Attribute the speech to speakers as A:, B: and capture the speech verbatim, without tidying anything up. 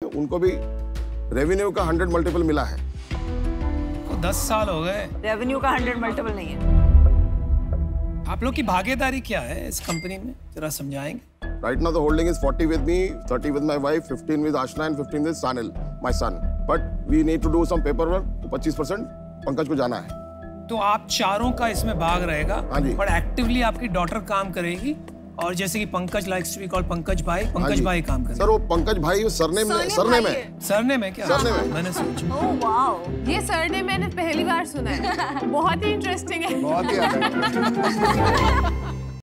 A: उनको भी रेवेन्यू का हंड्रेड मल्टीपल मिला है।
B: तो दस साल हो गए।
C: रेवेन्यू का हंड्रेड मल्टीपल नहीं है।
B: आप लोग की भागीदारी क्या है इस कंपनी में, जरा समझाएंगे?
A: Right now the holding is forty with me, thirty with my wife, fifteen with Ashna and fifteen with Sanil, my son. But we need to do some paperwork. तो twenty percent पंकज को जाना है।
B: तो आप चारों का इसमें भाग रहेगा,
A: हाँ जी।
B: और एक्टिवली आपकी डॉटर काम करेगी, और जैसे कि Pankaj likes to be called Pankaj भाई, पंकज भाई काम करेंगे।
A: सर वो पंकज भाई सरने में सरने में
B: सरने में क्या?
A: सरने में
B: मैंने सोचा।
C: ओह वाओ,
D: ये सरने मैंने पहली बार सुना है। बहुत ही इंटरेस्टिंग है।
A: बहुत ही